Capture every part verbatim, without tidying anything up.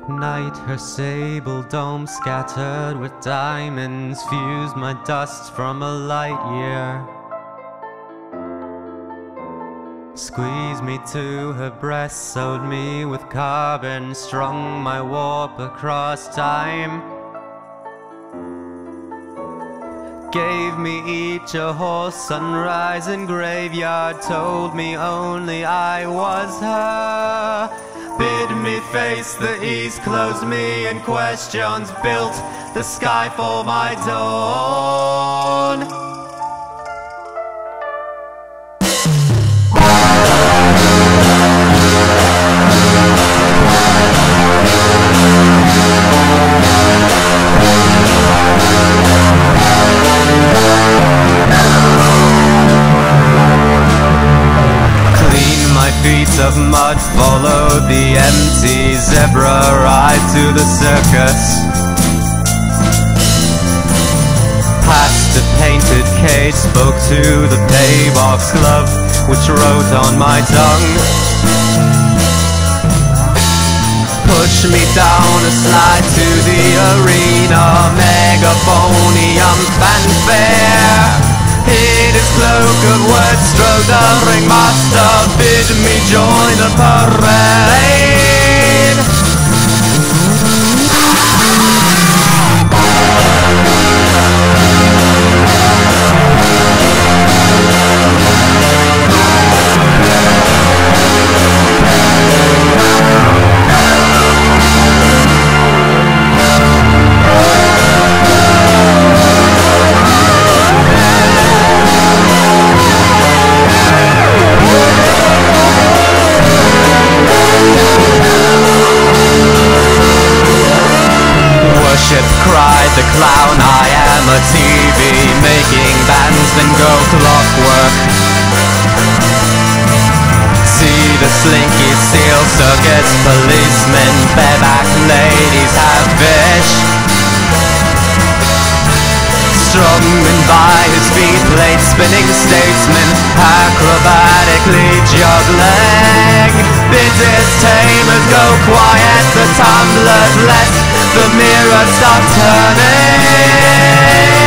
At night her sable dome scattered with diamonds fused my dust from a light year. Squeezed me to her breast, sewed me with carbon, strung my warp across time. Gave me each a horse, sunrise and graveyard, told me only I was her. Bid me face the east, closed me in questions, built the sky for my dawn. Of mud, followed the empty zebra ride to the circus. Past the painted cage, spoke to the paybox glove, which wrote on my tongue. Push me down a slide to the arena, megaphonium fanfare. In his cloak of words strode the ringmaster, bid me join the parade. Cried the clown, I am a T V, making bands then go clockwork. See the slinky seal, circus policemen, bareback ladies have fish. Strongman by his feet, plate spinning statesman, acrobatically juggling. Bid his tamers go quiet, the tumblers let the mirror stop turning.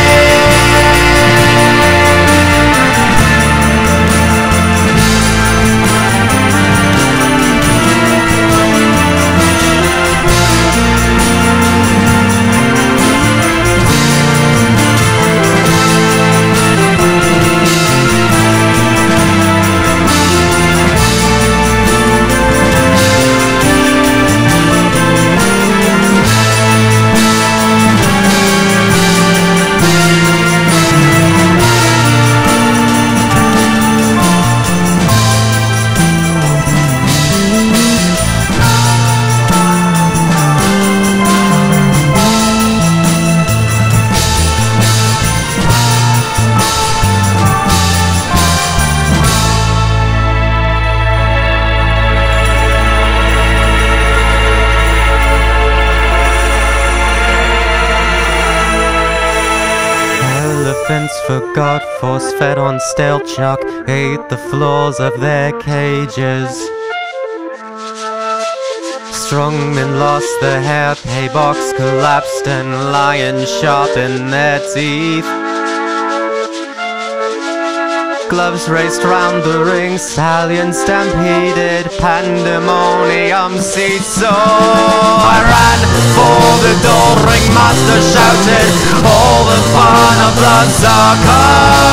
Elephants forgot, force-fed on stale chalk, ate the floors of their cages. Strongmen lost their hair, paybox collapsed, and lions sharpened their teeth. Gloves raced round the ring, stallions stampeded, pandemonium seesaw. I ran for the door, ringmaster shouted, all the fun of the circus.